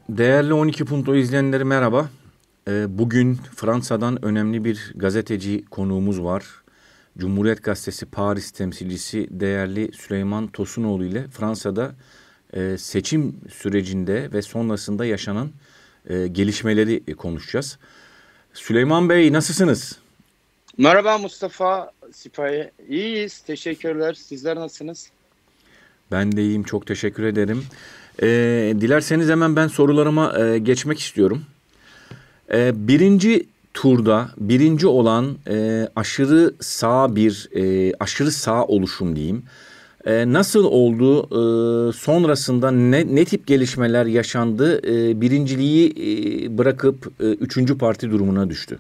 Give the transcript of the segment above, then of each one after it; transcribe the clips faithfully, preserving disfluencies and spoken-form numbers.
Değerli on iki Punto izleyenleri merhaba. Ee, Bugün Fransa'dan önemli bir gazeteci konuğumuz var. Cumhuriyet Gazetesi Paris temsilcisi değerli Süleyman Tosunoğlu ile Fransa'da e, seçim sürecinde ve sonrasında yaşanan e, gelişmeleri e, konuşacağız. Süleyman Bey, nasılsınız? Merhaba Mustafa Sipahi. İyiyiz. Teşekkürler. Sizler nasılsınız? Ben de iyiyim, çok teşekkür ederim. Ee, dilerseniz hemen ben sorularıma e, geçmek istiyorum. Ee, birinci turda birinci olan e, aşırı sağ bir e, aşırı sağ oluşum diyeyim. E, nasıl oldu? E, sonrasında ne, ne tip gelişmeler yaşandı? E, birinciliği e, bırakıp e, üçüncü parti durumuna düştü.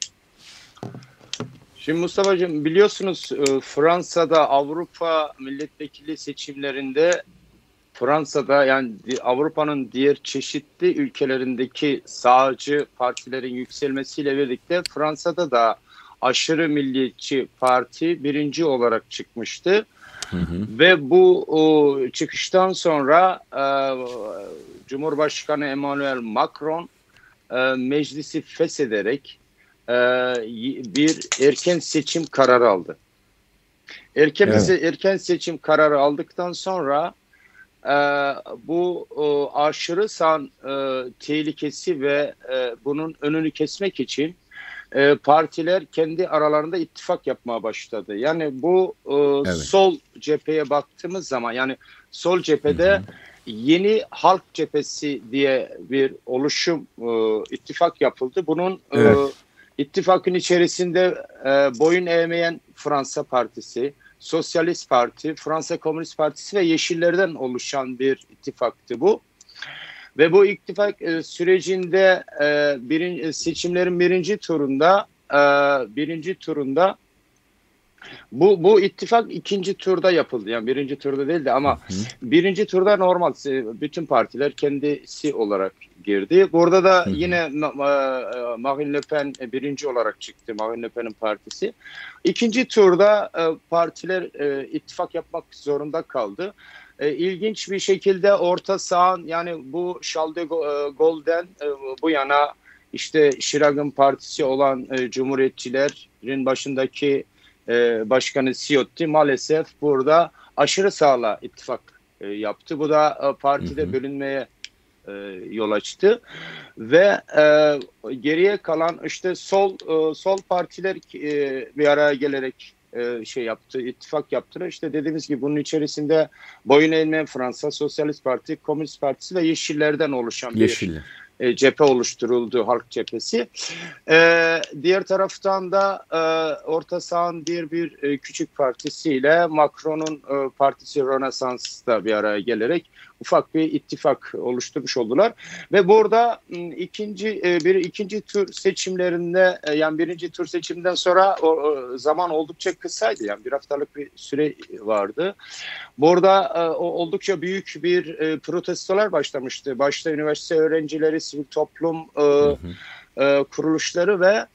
Şimdi Mustafa'cığım biliyorsunuz e, Fransa'da Avrupa milletvekili seçimlerinde Fransa'da yani Avrupa'nın diğer çeşitli ülkelerindeki sağcı partilerin yükselmesiyle birlikte Fransa'da da aşırı milliyetçi parti birinci olarak çıkmıştı. Hı hı. Ve bu o, çıkıştan sonra e, Cumhurbaşkanı Emmanuel Macron e, meclisi feshederek e, bir erken seçim kararı aldı. Erken, evet. erken seçim kararı aldıktan sonra e, bu o, aşırı sağ e, tehlikesi ve e, bunun önünü kesmek için e, partiler kendi aralarında ittifak yapmaya başladı. Yani bu e, evet. sol cepheye baktığımız zaman yani sol cephede hı hı. Yeni Halk Cephesi diye bir oluşum e, ittifak yapıldı. Bunun evet. e, ittifakın içerisinde e, boyun eğmeyen Fransa Partisi, Sosyalist Parti, Fransa Komünist Partisi ve Yeşillerden oluşan bir ittifaktı bu. Ve bu ittifak e, sürecinde e, birin, seçimlerin birinci turunda e, birinci turunda bu bu ittifak ikinci turda yapıldı. Yani birinci turda değildi ama hı hı. birinci turda normal bütün partiler kendisi olarak girdi. Burada da hı hı. yine Marine Le Pen birinci olarak çıktı. Marine Le Pen'in partisi. İkinci turda partiler ittifak yapmak zorunda kaldı. E, ilginç bir şekilde orta sağın yani bu Charles de Gaulle'den e, bu yana işte Chirac'ın partisi olan e, Cumhuriyetçilerin başındaki e, başkanı Ciotti maalesef burada aşırı sağla ittifak e, yaptı. Bu da e, partide hı hı. bölünmeye e, yol açtı ve e, geriye kalan işte sol e, sol partiler e, bir araya gelerek şey yaptı, ittifak yaptılar. İşte dediğimiz gibi bunun içerisinde boyun eğmeyen Fransa, Sosyalist Parti, Komünist Partisi ve Yeşillerden oluşan Yeşiller. bir e, cephe oluşturuldu, Halk Cephesi. E, diğer taraftan da e, Orta Sağ'ın diğer bir e, küçük partisiyle Macron'un e, partisi Rönesans'ta bir araya gelerek ufak bir ittifak oluşturmuş oldular ve burada ikinci bir ikinci tur seçimlerinde yani birinci tur seçimden sonra o zaman oldukça kısaydı yani bir haftalık bir süre vardı. Burada oldukça büyük bir protestolar başlamıştı. Başta üniversite öğrencileri, sivil toplum hı hı. kuruluşları ve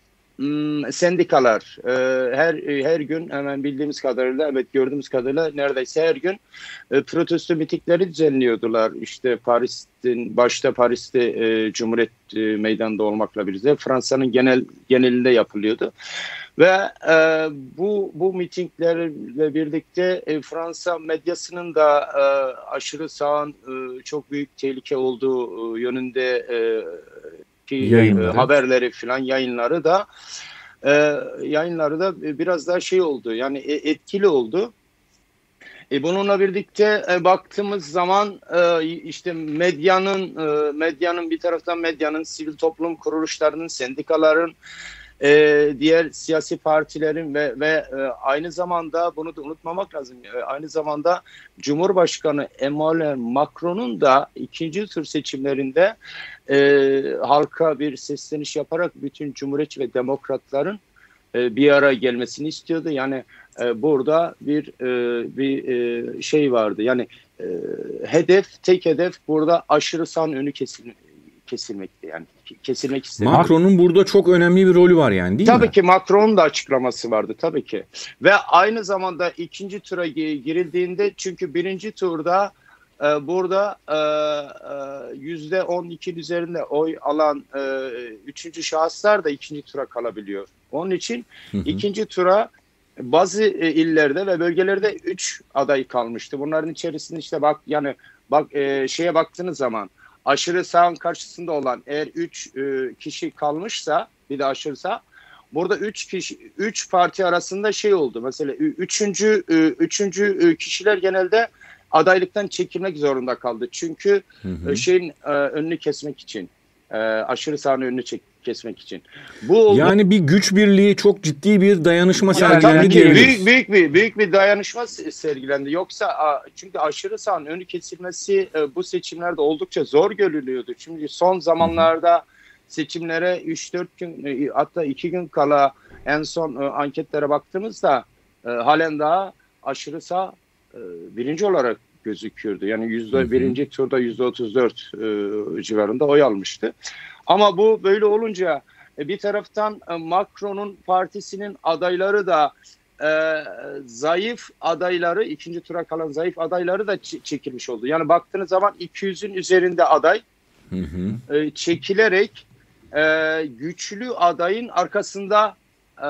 sendikalar her her gün hemen bildiğimiz kadarıyla evet gördüğümüz kadarıyla neredeyse her gün protesto mitingleri düzenliyordular. İşte Paris'in başta Paris'te e, Cumhuriyet e, Meydanı'nda olmakla birlikte Fransa'nın genel genelinde yapılıyordu. Ve e, bu bu mitinglerle birlikte e, Fransa medyasının da e, aşırı sağın e, çok büyük tehlike olduğu e, yönünde e, Yayınları. haberleri filan yayınları da e, yayınları da biraz daha şey oldu yani etkili oldu. E, bununla birlikte e, baktığımız zaman e, işte medyanın e, medyanın bir taraftan medyanın sivil toplum kuruluşlarının sendikaların e, diğer siyasi partilerin ve ve e, aynı zamanda bunu da unutmamak lazım. E, aynı zamanda Cumhurbaşkanı Emmanuel Macron'un da ikinci tur seçimlerinde e, halka bir sesleniş yaparak bütün Cumhuriyetçi ve Demokratların e, bir araya gelmesini istiyordu. Yani e, burada bir e, bir e, şey vardı. Yani e, hedef tek hedef burada aşırı sağın önü kesilmekti. kesilmekti yani kesilmek istedi. Macron'un burada çok önemli bir rolü var yani değil tabii mi? Tabii ki Macron'un da açıklaması vardı tabii ki. Ve aynı zamanda ikinci tura girildiğinde çünkü birinci turda e, burada yüzde on iki üzerinde oy alan e, üçüncü şahıslar da ikinci tura kalabiliyor. Onun için hı hı. ikinci tura bazı e, illerde ve bölgelerde üç aday kalmıştı. Bunların içerisinde işte bak yani bak e, şeye baktığınız zaman aşırı sağın karşısında olan eğer üç e, kişi kalmışsa, bir de aşırı sağ, burada üç kişi, üç parti arasında şey oldu. Mesela üçüncü üçüncü kişiler genelde adaylıktan çekilmek zorunda kaldı. Çünkü hı hı. şeyin önünü kesmek için, aşırı sağın önünü çek, kesmek için. Bu oldu. Yani bir güç birliği, çok ciddi bir dayanışma yani sergilendi diyebiliriz. Büyük, büyük bir büyük bir dayanışma sergilendi. Yoksa çünkü aşırı sağın önü kesilmesi bu seçimlerde oldukça zor görülüyordu. Çünkü son zamanlarda hı hı. seçimlere üç dört gün, hatta iki gün kala en son anketlere baktığımızda halen daha aşırı sağ birinci olarak gözüküyordu. Yani yüzde birinci turda yüzde otuz dört civarında oy almıştı. Ama bu böyle olunca bir taraftan Macron'un partisinin adayları da e, zayıf adayları, ikinci tura kalan zayıf adayları da çekilmiş oldu. Yani baktığınız zaman iki yüzün üzerinde aday hı hı. E, çekilerek e, güçlü adayın arkasında e,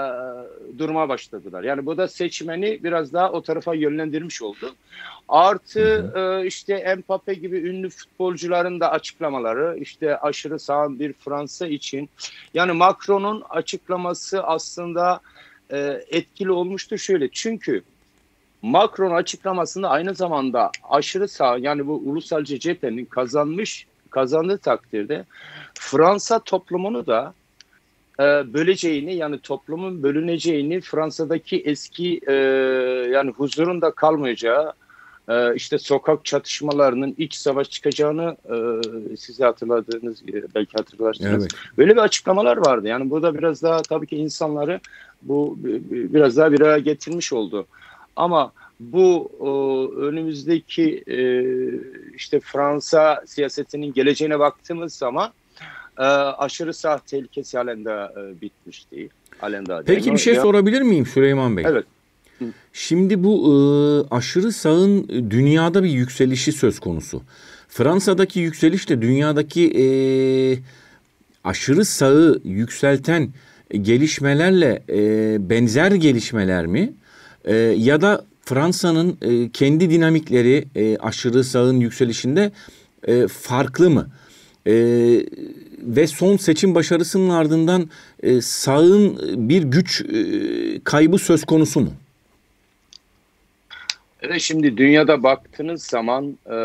durmaya başladılar. Yani bu da seçmeni biraz daha o tarafa yönlendirmiş oldu. Artı hı hı. E, işte Mbappe gibi ünlü futbolcuların da açıklamaları, işte aşırı sağ bir Fransa için. Yani Macron'un açıklaması aslında e, etkili olmuştu şöyle. Çünkü Macron açıklamasında aynı zamanda aşırı sağ, yani bu ulusalcı cephenin kazanmış kazandığı takdirde Fransa toplumunu da e, böleceğini, yani toplumun bölüneceğini, Fransa'daki eski e, yani huzurun da kalmayacağı, e, işte sokak çatışmalarının, iç savaş çıkacağını e, size hatırladığınız, belki hatırlarsınız. Evet. Böyle bir açıklamalar vardı. Yani burada biraz daha tabii ki insanları bu biraz daha bir araya getirmiş oldu. Ama bu o, önümüzdeki e, işte Fransa siyasetinin geleceğine baktığımız zaman e, aşırı sağ tehlikesi halen daha e, bitmiş değil. Halen daha Peki değil. Bir şey ya, sorabilir miyim Süleyman Bey? Evet. Şimdi bu e, aşırı sağın dünyada bir yükselişi söz konusu. Fransa'daki yükseliş de dünyadaki e, aşırı sağı yükselten gelişmelerle e, benzer gelişmeler mi? E, ya da Fransa'nın e, kendi dinamikleri e, aşırı sağın yükselişinde e, farklı mı? E, ve son seçim başarısının ardından e, sağın bir güç e, kaybı söz konusu mu? Evet, şimdi dünyada baktığınız zaman e,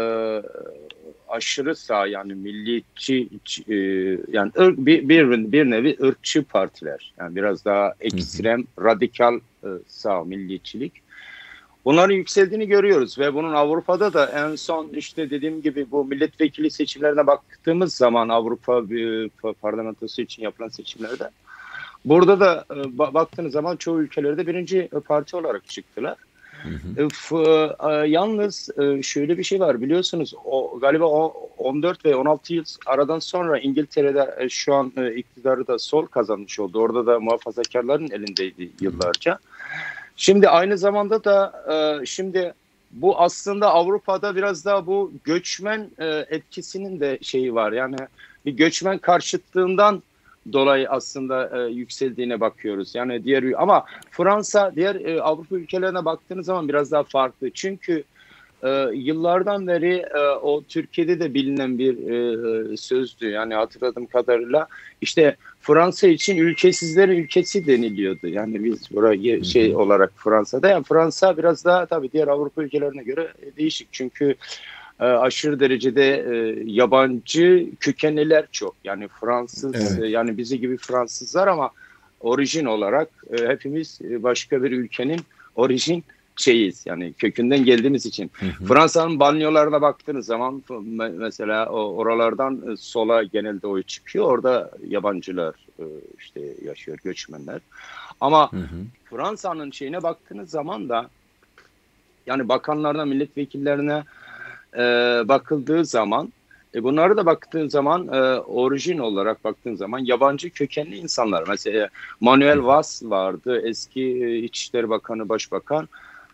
aşırı sağ, yani milliyetçi e, yani ırk, bir, bir bir nevi ırkçı partiler, yani biraz daha ekstrem, hı hı. radikal e, sağ milliyetçilik. Bunların yükseldiğini görüyoruz ve bunun Avrupa'da da en son işte dediğim gibi bu milletvekili seçimlerine baktığımız zaman Avrupa parlamentosu için yapılan seçimlerde burada da e, baktığınız zaman çoğu ülkelerde birinci parti olarak çıktılar. Hı hı. F, e, yalnız e, şöyle bir şey var, biliyorsunuz o galiba on dört ve on altı yıl aradan sonra İngiltere'de e, şu an e, iktidarı da sol kazanmış oldu. Orada da muhafazakarların elindeydi yıllarca. Şimdi aynı zamanda da e, şimdi bu aslında Avrupa'da biraz daha bu göçmen e, etkisinin de şeyi var. Yani bir göçmen karşıtlığından dolayı aslında e, yükseldiğine bakıyoruz. Yani diğer, ama Fransa diğer e, Avrupa ülkelerine baktığınız zaman biraz daha farklı. Çünkü e, yıllardan beri e, o Türkiye'de de bilinen bir e, sözdü. Yani hatırladığım kadarıyla işte Fransa için ülkesizlerin ülkesi deniliyordu. Yani biz buraya şey olarak Fransa'da, yani Fransa biraz daha tabii diğer Avrupa ülkelerine göre değişik. Çünkü e, aşırı derecede e, yabancı kökenliler çok. Yani Fransız, evet. e, yani bizi gibi Fransızlar ama orijin olarak e, hepimiz başka bir ülkenin orijin şeyiz, yani kökünden geldiğimiz için. Hı hı. Fransa'nın banliyölarına baktığınız zaman mesela oralardan sola genelde oy çıkıyor. Orada yabancılar işte yaşıyor, göçmenler. Ama hı hı. Fransa'nın şeyine baktığınız zaman da yani bakanlarına, milletvekillerine e, bakıldığı zaman e, bunlara da baktığın zaman e, orijin olarak baktığın zaman yabancı kökenli insanlar. Mesela Manuel Valls vardı, eski İçişleri Bakanı, Başbakan.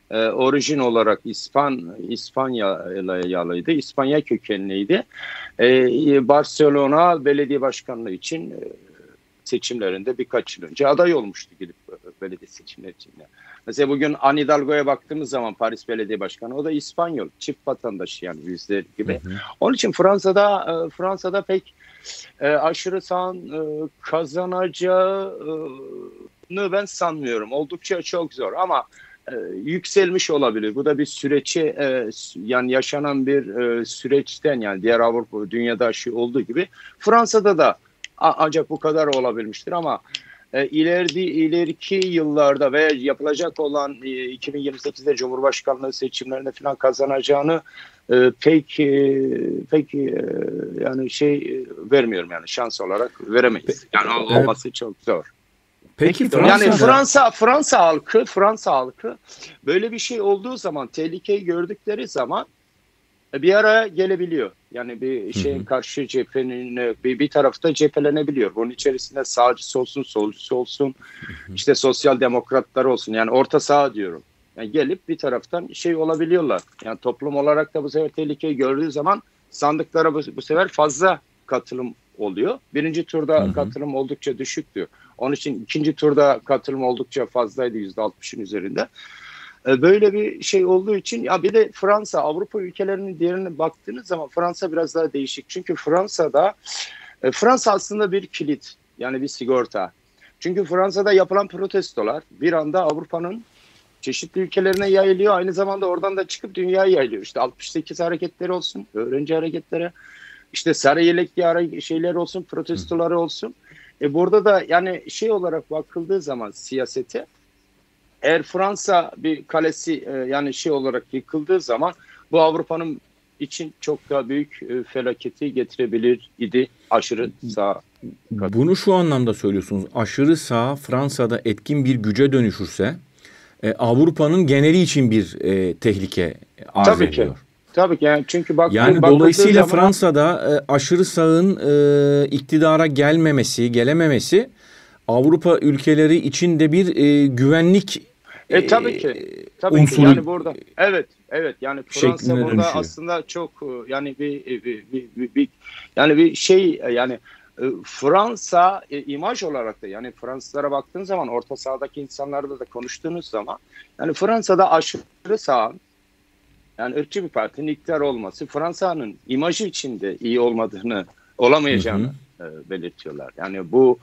e, orijin olarak İspan İspanyalıydı, İspanya kökenliydi. E, Barcelona belediye başkanlığı için e, seçimlerinde birkaç yıl önce aday olmuştu gidip belediye seçimleri için. Mesela bugün Anne Hidalgo'ya baktığımız zaman Paris Belediye Başkanı, o da İspanyol, çift vatandaşı yani yüzler gibi. Hı hı. Onun için Fransa'da e, Fransa'da pek e, aşırı sağın e, kazanacağını ben sanmıyorum. Oldukça çok zor ama e, yükselmiş olabilir. Bu da bir süreçe e, yani yaşanan bir e, süreçten, yani diğer Avrupa dünyada aşı olduğu gibi Fransa'da da ancak bu kadar olabilmiştir ama e, ileride ileriki yıllarda veya yapılacak olan e, iki bin yirmi sekizde Cumhurbaşkanlığı seçimlerinde falan kazanacağını e, pek e, pek e, yani şey e, vermiyorum, yani şans olarak veremeyiz. Yani olması çok zor. Peki Fransa'da... yani Fransa Fransa halkı Fransa halkı böyle bir şey olduğu zaman, tehlikeyi gördükleri zaman bir araya gelebiliyor. Yani bir şeyin karşı cephenin bir, bir tarafta cephelenebiliyor. Bunun içerisinde sağcısı olsun, solcusu olsun, işte sosyal demokratlar olsun. Yani orta sağ diyorum. Yani gelip bir taraftan şey olabiliyorlar. Yani toplum olarak da bu sefer tehlikeyi gördüğü zaman sandıklara bu, bu sefer fazla katılım oluyor. Birinci turda hı hı. katılım oldukça düşüktü. Onun için ikinci turda katılım oldukça fazlaydı, yüzde altmışın üzerinde. Böyle bir şey olduğu için, ya bir de Fransa, Avrupa ülkelerinin diğerine baktığınız zaman Fransa biraz daha değişik. Çünkü Fransa'da Fransa aslında bir kilit, yani bir sigorta. Çünkü Fransa'da yapılan protestolar bir anda Avrupa'nın çeşitli ülkelerine yayılıyor. Aynı zamanda oradan da çıkıp dünyaya yayılıyor. İşte altmış sekiz hareketleri olsun, öğrenci hareketleri, işte sarı yelekli şeyler olsun, protestoları olsun. E burada da yani şey olarak bakıldığı zaman siyasete, eğer Fransa bir kalesi e, yani şey olarak yıkıldığı zaman bu Avrupa'nın için çok daha büyük e, felaketi getirebilir idi aşırı sağ. Bunu şu anlamda söylüyorsunuz. Aşırı sağ Fransa'da etkin bir güce dönüşürse e, Avrupa'nın geneli için bir e, tehlike arz Tabii ediyor. Ki. Tabii ki, yani çünkü bak, yani dolayısıyla zaman... Fransa'da e, aşırı sağın e, iktidara gelmemesi, gelememesi Avrupa ülkeleri için de bir e, güvenlik e, tabii ki. Tabii ki. Yani burada evet, evet. Yani Fransa burada dönüşüyor. Aslında çok yani bir, bir, bir, bir, bir yani bir şey, yani Fransa e, imaj olarak da, yani Fransızlara baktığın zaman, orta sahadaki insanlarla da konuştuğunuz zaman, yani Fransa'da aşırı sağ, yani ırkçı bir partinin iktidar olması Fransa'nın imajı içinde iyi olmadığını, olamayacağını hı hı. E, belirtiyorlar. Yani bu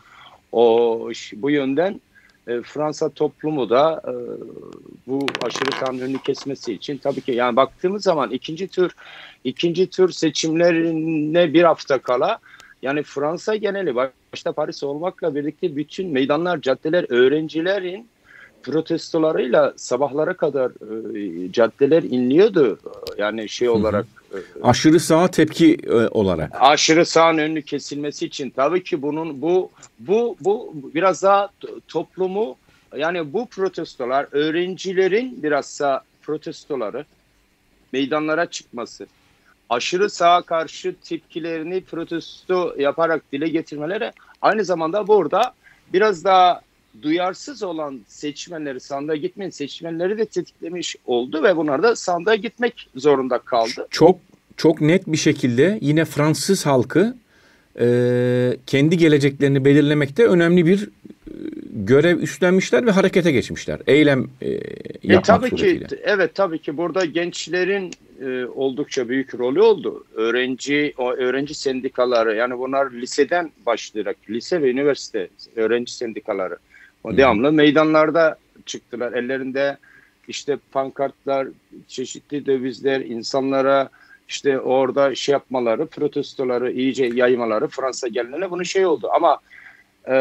o bu yönden e, Fransa toplumu da e, bu aşırı sağın önünü kesmesi için tabii ki, yani baktığımız zaman ikinci tur ikinci tur seçimlerine bir hafta kala, yani Fransa geneli, başta Paris olmakla birlikte bütün meydanlar, caddeler, öğrencilerin protestolarıyla sabahlara kadar e, caddeler inliyordu. Yani şey olarak. Hı hı. Aşırı sağa tepki e, olarak. Aşırı sağın önünü kesilmesi için. Tabii ki bunun bu bu bu biraz daha toplumu, yani bu protestolar, öğrencilerin biraz daha protestoları, meydanlara çıkması, aşırı sağa karşı tepkilerini protesto yaparak dile getirmeleri, aynı zamanda burada biraz daha duyarsız olan seçmenleri, sandığa gitmeyen seçmenleri de tetiklemiş oldu ve bunlar da sandığa gitmek zorunda kaldı. Çok çok net bir şekilde yine Fransız halkı e, kendi geleceklerini belirlemekte önemli bir e, görev üstlenmişler ve harekete geçmişler. Eylem e, yapmak e, tabii suretiyle. Ki, evet tabii ki burada gençlerin e, oldukça büyük rolü oldu. Öğrenci o öğrenci sendikaları, yani bunlar liseden başlayarak, lise ve üniversite öğrenci sendikaları o devamlı meydanlarda çıktılar. Ellerinde işte pankartlar, çeşitli dövizler, insanlara işte orada şey yapmaları, protestoları iyice yaymaları Fransa gelinine bunun şey oldu. Ama e,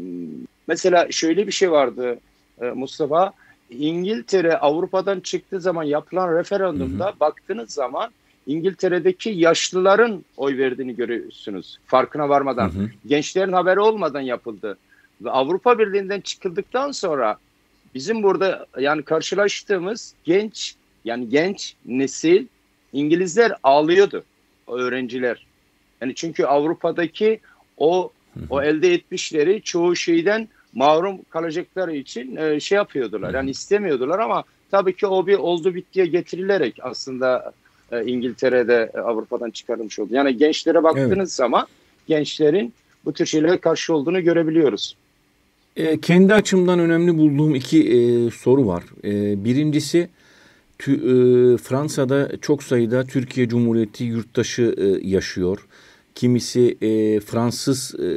mesela şöyle bir şey vardı e, Mustafa, İngiltere Avrupa'dan çıktığı zaman yapılan referandumda hı hı. baktığınız zaman İngiltere'deki yaşlıların oy verdiğini görüyorsunuz. Farkına varmadan. Hı hı. Gençlerin haberi olmadan yapıldı. Ve Avrupa Birliği'nden çıkıldıktan sonra bizim burada yani karşılaştığımız genç, yani genç nesil İngilizler ağlıyordu, o öğrenciler. Yani çünkü Avrupa'daki o hı hı. o elde etmişleri çoğu şeyden mahrum kalacakları için e, şey yapıyordular. Yani istemiyordular ama tabii ki o bir oldu bittiye getirilerek aslında e, İngiltere'de e, Avrupa'dan çıkarılmış oldu. Yani gençlere Evet. baktığınız zaman gençlerin bu tür şeylere karşı olduğunu görebiliyoruz. E, kendi açımdan önemli bulduğum iki e, soru var. E, birincisi tü, e, Fransa'da çok sayıda Türkiye Cumhuriyeti yurttaşı e, yaşıyor. Kimisi e, Fransız e,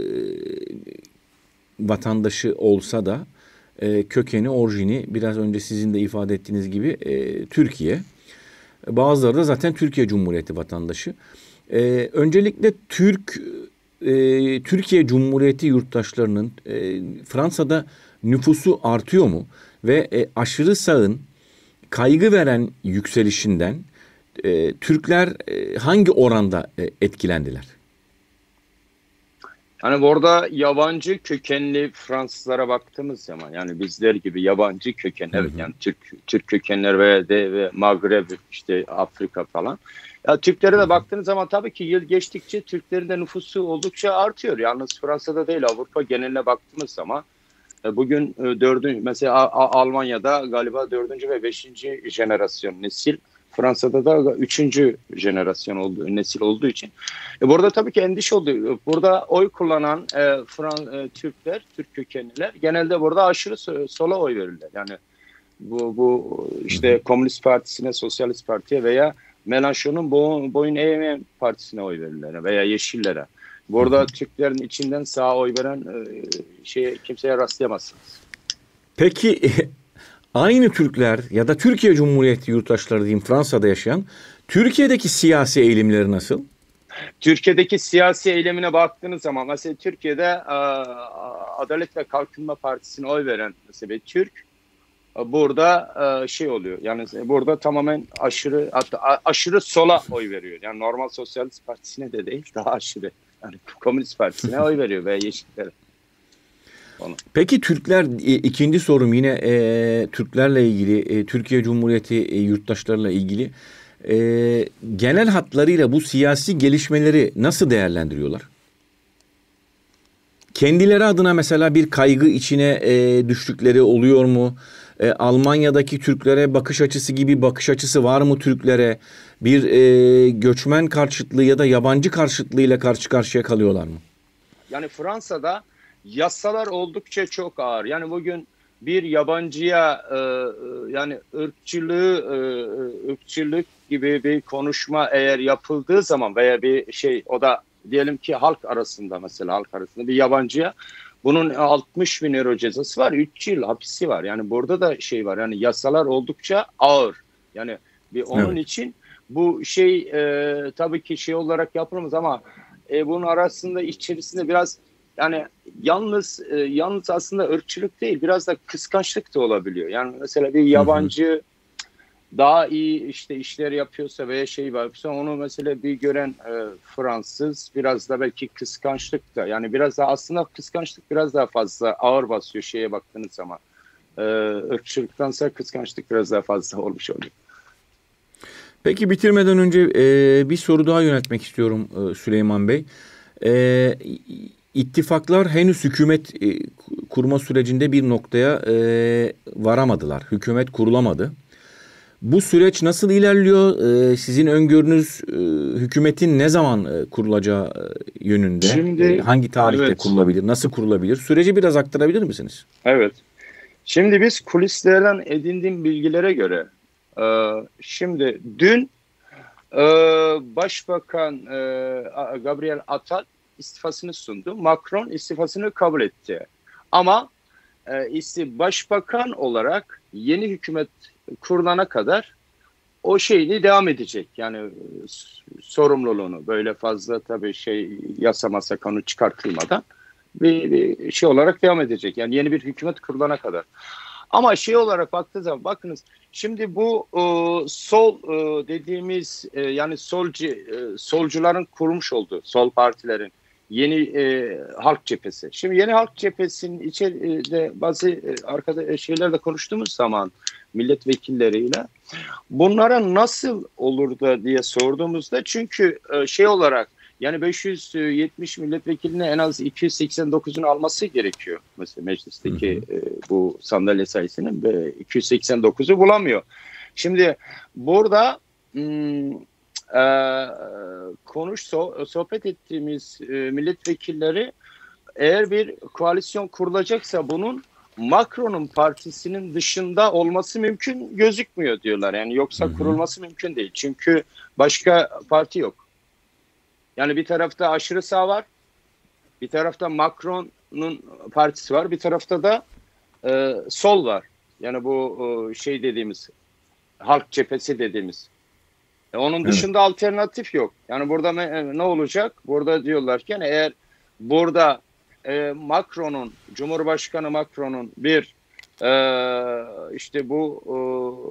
vatandaşı olsa da e, kökeni, orijini biraz önce sizin de ifade ettiğiniz gibi e, Türkiye. Bazıları da zaten Türkiye Cumhuriyeti vatandaşı. E, öncelikle Türk e, Türkiye Cumhuriyeti yurttaşlarının e, Fransa'da nüfusu artıyor mu? Ve e, aşırı sağın kaygı veren yükselişinden e, Türkler e, hangi oranda e, etkilendiler? Hani orada yabancı kökenli Fransızlara baktığımız zaman yani bizler gibi yabancı köken Hı evet hı. yani Türk Türk kökenler ve de ve Magreb işte Afrika falan. Ya Türklere de baktığınız zaman tabii ki yıl geçtikçe Türklerin de nüfusu oldukça artıyor. Yalnız Fransa'da değil Avrupa geneline baktığımız zaman e, bugün e, dördüncü mesela A- A- Almanya'da galiba dördüncü ve beşinci jenerasyon nesil. Fransa'da da üçüncü jenerasyon olduğu, nesil olduğu için. E burada tabii ki endişe oluyor. Burada oy kullanan e, Fran, e, Türkler, Türk kökenliler genelde burada aşırı so- sola oy verirler. Yani bu, bu Hı hı. işte Komünist Partisi'ne, Sosyalist Parti'ye veya Mélenchon'un boyun, boyun eğmeyen partisine oy verirler veya Yeşillere. Hı hı. Burada Türklerin içinden sağa oy veren e, şey kimseye rastlayamazsınız. Peki aynı Türkler ya da Türkiye Cumhuriyeti yurttaşları diyeyim Fransa'da yaşayan Türkiye'deki siyasi eğilimleri nasıl? Türkiye'deki siyasi eylemine baktığınız zaman mesela Türkiye'de e, Adalet ve Kalkınma Partisi'ne oy veren mesela bir Türk e, burada e, şey oluyor. Yani burada tamamen aşırı hatta aşırı sola oy veriyor. Yani normal Sosyalist Partisi'ne de değil daha aşırı. Yani Komünist Partisi'ne oy veriyor ve Yeşillere. Onu. Peki Türkler e, ikinci sorum yine e, Türklerle ilgili e, Türkiye Cumhuriyeti e, yurttaşlarıyla ilgili e, genel hatlarıyla bu siyasi gelişmeleri nasıl değerlendiriyorlar? Kendileri adına mesela bir kaygı içine e, düştükleri oluyor mu? E, Almanya'daki Türklere bakış açısı gibi bakış açısı var mı Türklere? Bir e, göçmen karşıtlığı ya da yabancı karşıtlığıyla karşı karşıya kalıyorlar mı? Yani Fransa'da yasalar oldukça çok ağır. Yani bugün bir yabancıya e, e, yani ırkçılığı e, ırkçılık gibi bir konuşma eğer yapıldığı zaman veya bir şey o da diyelim ki halk arasında mesela halk arasında bir yabancıya bunun altmış bin euro cezası var. üç yıl hapisi var. Yani burada da şey var. Yani yasalar oldukça ağır. Yani bir onun Evet. için bu şey e, tabii ki şey olarak yapılmaz ama e, bunun arasında içerisinde biraz yani yalnız e, yalnız aslında ırkçılık değil biraz da kıskançlık da olabiliyor. Yani mesela bir Hı hı. yabancı daha iyi işte işler yapıyorsa veya şey varsa onu mesela bir gören e, Fransız biraz da belki kıskançlık da yani biraz daha aslında kıskançlık biraz daha fazla ağır basıyor şeye baktığınız zaman. E, ırkçılıktansa kıskançlık biraz daha fazla olmuş oluyor. Peki bitirmeden önce e, bir soru daha yöneltmek istiyorum e, Süleyman Bey. E, ittifaklar henüz hükümet e, kurma sürecinde bir noktaya e, varamadılar. Hükümet kurulamadı. Bu süreç nasıl ilerliyor? E, sizin öngörünüz e, hükümetin ne zaman e, kurulacağı e, yönünde? E, Şimdi hangi tarihte evet kurulabilir? Nasıl kurulabilir? Süreci biraz aktarabilir misiniz? evet. Şimdi biz kulislerden edindiğim bilgilere göre e, şimdi dün e, Başbakan e, Gabriel Attal istifasını sundu. Macron istifasını kabul etti. Ama e, isti başbakan olarak yeni hükümet kurulana kadar o şeyini devam edecek. Yani e, sorumluluğunu böyle fazla tabii şey yasa masa kanun çıkartılmadan bir, bir şey olarak devam edecek. Yani yeni bir hükümet kurulana kadar. Ama şey olarak baktığı zaman bakınız şimdi bu e, sol e, dediğimiz e, yani solcu e, solcuların kurmuş olduğu sol partilerin yeni e, halk cephesi. Şimdi yeni halk cephesinin içeride bazı e, arkada şeylerde konuştuğumuz zaman milletvekilleriyle bunlara nasıl olur da diye sorduğumuzda çünkü e, şey olarak Yani beş yüz yetmiş milletvekilini en az iki yüz seksen dokuzunu alması gerekiyor. Mesela meclisteki hı hı. E, bu sandalye sayısının iki yüz seksen dokuzu bulamıyor. Şimdi burada hmm, e, konuş so, sohbet ettiğimiz e, milletvekilleri, eğer bir koalisyon kurulacaksa bunun Macron'un partisinin dışında olması mümkün gözükmüyor diyorlar. Yani yoksa hı hı. kurulması mümkün değil. Çünkü başka parti yok. Yani bir tarafta aşırı sağ var, bir tarafta Macron'un partisi var, bir tarafta da e, sol var. Yani bu e, şey dediğimiz, halk cephesi dediğimiz. E, onun dışında evet. alternatif yok. Yani burada ne, ne olacak? Burada diyorlar ki yani eğer burada e, Macron'un, Cumhurbaşkanı Macron'un bir e, işte bu e,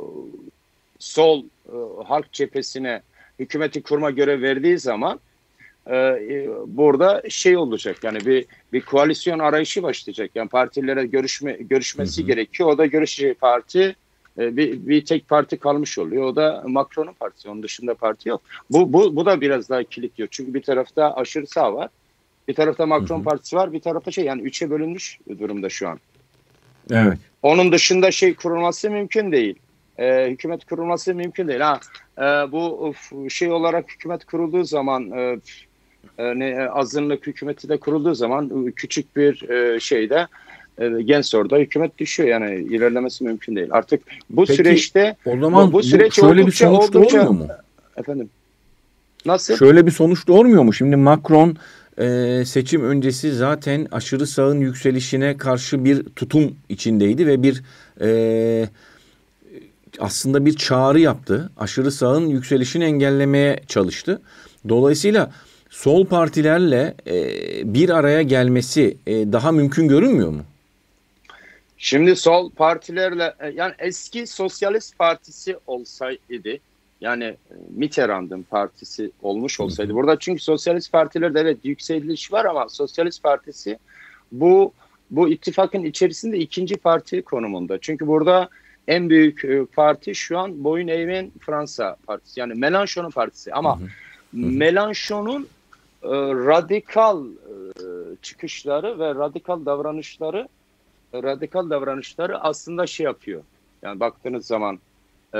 sol e, halk cephesine hükümeti kurma görev verdiği zaman Ee, burada şey olacak, yani bir bir koalisyon arayışı başlayacak. Yani partilere görüşme görüşmesi hı hı. gerekiyor. O da görüşeceği parti e, bir, bir tek parti kalmış oluyor. O da Macron'un partisi. Onun dışında parti yok. Bu bu bu da biraz daha kilitliyor. Çünkü bir tarafta aşırı sağ var. Bir tarafta Macron hı hı. partisi var. Bir tarafta şey, yani üçe bölünmüş durumda şu an. Evet. Onun dışında şey kurulması mümkün değil. Ee, hükümet kurulması mümkün değil. Ha, e, bu şey olarak hükümet kurulduğu zaman e, Ne, azınlık hükümeti de kurulduğu zaman küçük bir e, şeyde e, Gensor'da hükümet düşüyor, yani ilerlemesi mümkün değil. Artık bu Peki, süreçte o zaman bu, bu süreç bu şöyle oldukça, bir sonuç oldukça, doğurmuyor mu? Efendim. Nasıl? Şöyle bir sonuç doğurmuyor mu? Şimdi Macron e, seçim öncesi zaten aşırı sağın yükselişine karşı bir tutum içindeydi ve bir e, aslında bir çağrı yaptı. Aşırı sağın yükselişini engellemeye çalıştı. Dolayısıyla sol partilerle e, bir araya gelmesi e, daha mümkün görünmüyor mu? Şimdi sol partilerle, yani eski Sosyalist Partisi olsaydı, yani Mitterrand'ın partisi olmuş olsaydı hı hı. burada, çünkü Sosyalist Partilerde evet yükseliş var ama Sosyalist Partisi bu bu ittifakın içerisinde ikinci parti konumunda. Çünkü burada en büyük parti şu an boyun eğmeyen Fransa Partisi, yani Mélenchon'un partisi ama hı hı. Mélenchon'un e, radikal e, çıkışları ve radikal davranışları radikal davranışları aslında şey yapıyor. Yani baktığınız zaman e,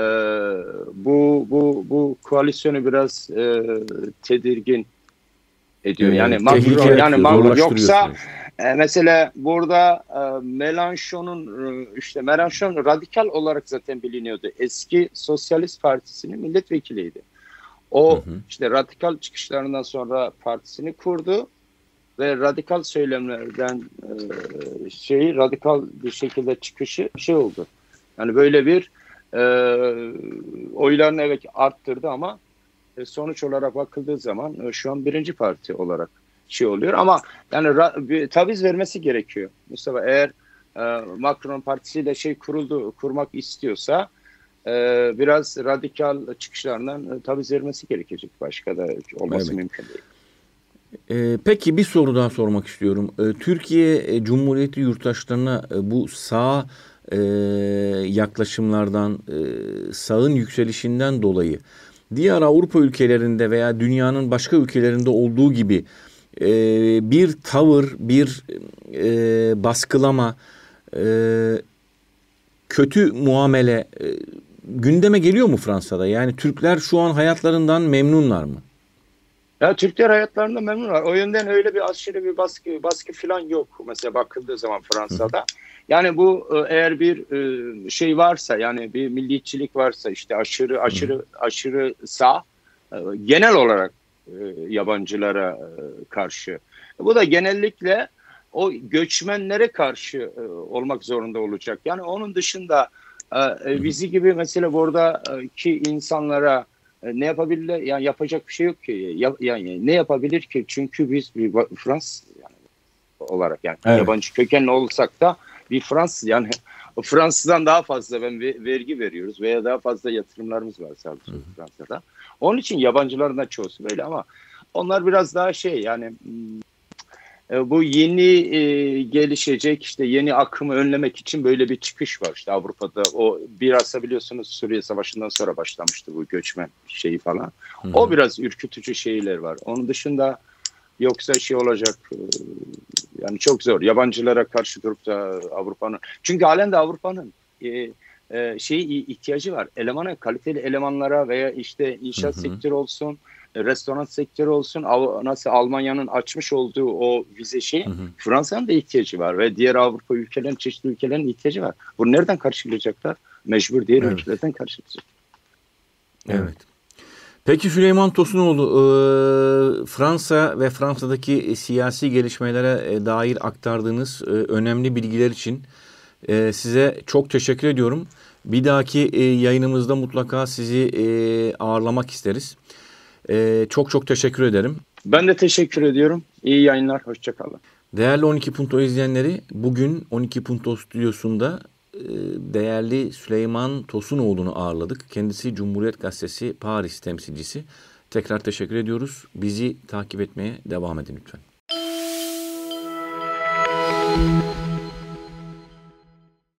bu bu bu koalisyonu biraz e, tedirgin ediyor. Ee, yani Macron, yani Macron, yoksa yani. e, mesela burada e, Mélenchon'un e, işte Mélenchon radikal olarak zaten biliniyordu. Eski Sosyalist Partisi'nin milletvekiliydi. O hı hı. işte radikal çıkışlarından sonra partisini kurdu ve radikal söylemlerden e, şeyi radikal bir şekilde çıkışı şey oldu. Yani böyle bir e, oylarını evet arttırdı ama e, sonuç olarak bakıldığı zaman e, şu an birinci parti olarak şey oluyor ama yani ra, bir taviz vermesi gerekiyor. Mustafa, eğer e, Macron partisiyle şey kuruldu kurmak istiyorsa e, biraz radikal çıkışlarından e, taviz vermesi gerekecek. Başka da olması evet. mümkün değil. Ee, peki bir soru daha sormak istiyorum. Ee, Türkiye e, Cumhuriyeti yurttaşlarına e, bu sağ e, yaklaşımlardan, e, sağın yükselişinden dolayı diğer Avrupa ülkelerinde veya dünyanın başka ülkelerinde olduğu gibi e, bir tavır, bir e, baskılama, e, kötü muamele e, gündeme geliyor mu Fransa'da? Yani Türkler şu an hayatlarından memnunlar mı? Ya Türkler hayatlarında memnunlar. O yönden öyle bir aşırı bir baskı baskı falan yok. Mesela bakıldığı zaman Fransa'da. Yani bu eğer bir şey varsa, yani bir milliyetçilik varsa, işte aşırı aşırı aşırı sağ genel olarak yabancılara karşı. Bu da genellikle o göçmenlere karşı olmak zorunda olacak. Yani onun dışında bizi gibi mesela buradaki insanlara ne yapabilirler? Yani yapacak bir şey yok ki. Ya, yani ne yapabilir ki? Çünkü biz bir Fransız yani olarak, yani evet. yabancı kökenli olsak da bir Fransız, yani Fransızdan daha fazla ben vergi veriyoruz veya daha fazla yatırımlarımız var sadece Fransa'da. Onun için yabancıların da çoğusu böyle ama onlar biraz daha şey, yani E, bu yeni e, gelişecek işte yeni akımı önlemek için böyle bir çıkış var işte Avrupa'da. O biraz da biliyorsunuz Suriye Savaşı'ndan sonra başlamıştı bu göçmen şeyi falan. Hı hı. O biraz ürkütücü şeyler var. Onun dışında yoksa şey olacak e, yani çok zor. Yabancılara karşı durup da Avrupa'nın. Çünkü halen de Avrupa'nın e, e, şey ihtiyacı var. Elemana, kaliteli elemanlara veya işte inşaat Hı hı. sektörü olsun, e, restoran sektörü olsun, Av- nasıl Almanya'nın açmış olduğu o vize şey, Hı hı. Fransa'nın da ihtiyacı var ve diğer Avrupa ülkelerin, çeşitli ülkelerin ihtiyacı var. Bunu nereden karşılayacaklar? Mecbur diğer Evet. ülkelerden karşılayacak. Evet. Peki Süleyman Tosunoğlu, e, Fransa ve Fransa'daki siyasi gelişmelere e, dair aktardığınız e, önemli bilgiler için e, size çok teşekkür ediyorum. Bir dahaki e, yayınımızda mutlaka sizi e, ağırlamak isteriz. E, çok çok teşekkür ederim. Ben de teşekkür ediyorum. İyi yayınlar, hoşça kalın. Değerli on iki Punto izleyenleri, bugün on iki Punto stüdyosunda e, değerli Süleyman Tosunoğlu'nu ağırladık. Kendisi Cumhuriyet Gazetesi Paris temsilcisi. Tekrar teşekkür ediyoruz. Bizi takip etmeye devam edin lütfen.